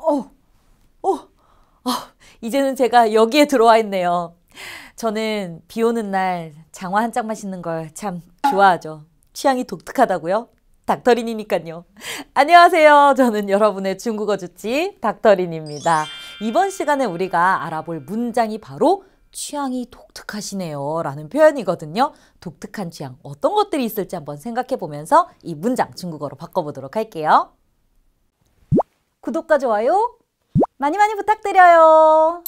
어, 이제는 제가 여기에 들어와 있네요. 저는 비 오는 날 장화 한 짝 마시는 걸 참 좋아하죠. 취향이 독특하다고요? 닥터린이니까요. 안녕하세요. 저는 여러분의 중국어 주치 닥터린입니다. 이번 시간에 우리가 알아볼 문장이 바로 취향이 독특하시네요 라는 표현이거든요. 독특한 취향, 어떤 것들이 있을지 한번 생각해 보면서 이 문장 중국어로 바꿔보도록 할게요. 구독과 좋아요 많이 부탁드려요.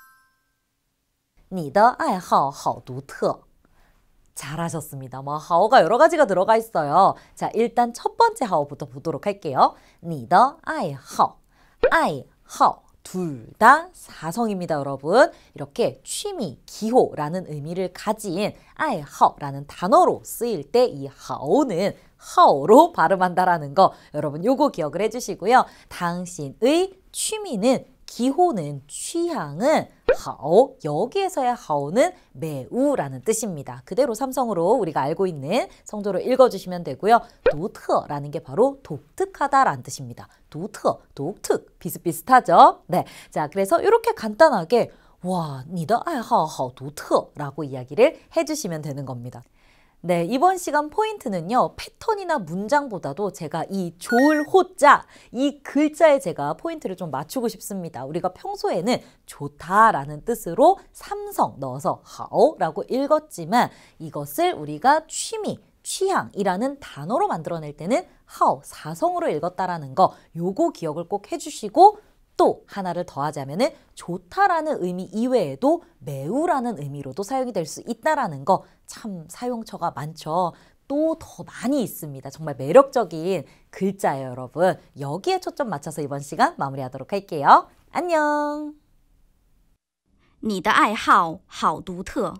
你的爱好好独特. 잘하셨습니다. 하오가 여러 가지가 들어가 있어요. 자, 일단 첫 번째 하오부터 보도록 할게요. 你的爱好, 爱好. 둘 다 사성입니다, 여러분. 이렇게 취미, 기호라는 의미를 가진 爱好라는 단어로 쓰일 때 이 하오는 하오로 발음한다라는 거 여러분 요거 기억을 해주시고요. 당신의 취미는 기호는 취향은 하오, 여기에서의 하오는 매우라는 뜻입니다. 그대로 삼성으로 우리가 알고 있는 성조로 읽어주시면 되고요. 도트라는 게 바로 독특하다라는 뜻입니다. 도트, 독특, 비슷비슷하죠? 네, 자 그래서 이렇게 간단하게 와, 你的爱好好独特라고 이야기를 해주시면 되는 겁니다. 네, 이번 시간 포인트는요. 패턴이나 문장보다도 제가 이 좋을 호자, 이 글자에 제가 포인트를 좀 맞추고 싶습니다. 우리가 평소에는 좋다라는 뜻으로 삼성 넣어서 하오라고 읽었지만 이것을 우리가 취미, 취향이라는 단어로 만들어낼 때는 하오, 사성으로 읽었다라는 거 요거 기억을 꼭 해주시고 또 하나를 더하자면은 좋다라는 의미 이외에도 매우라는 의미로도 사용이 될 수 있다라는 거 참 사용처가 많죠. 또 더 많이 있습니다. 정말 매력적인 글자예요, 여러분. 여기에 초점 맞춰서 이번 시간 마무리하도록 할게요. 안녕. 你的爱好好独特。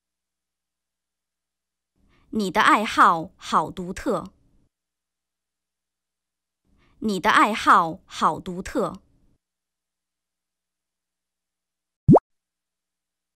你的爱好好独特。你的爱好好独特。